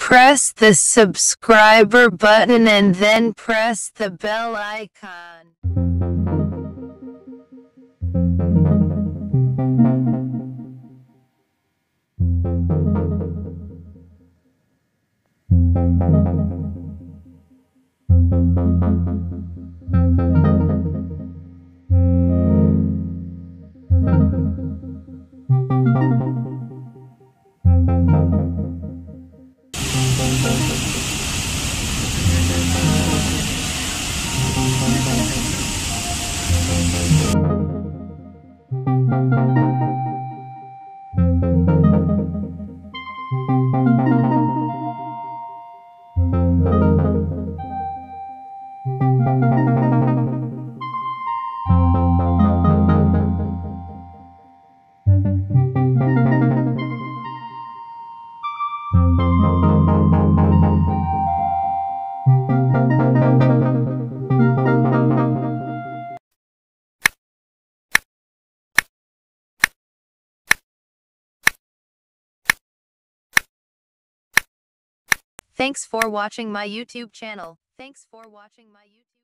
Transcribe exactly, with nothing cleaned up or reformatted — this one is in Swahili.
Press the subscriber button and then press the bell icon. Thanks for watching my YouTube channel. Thanks for watching my YouTube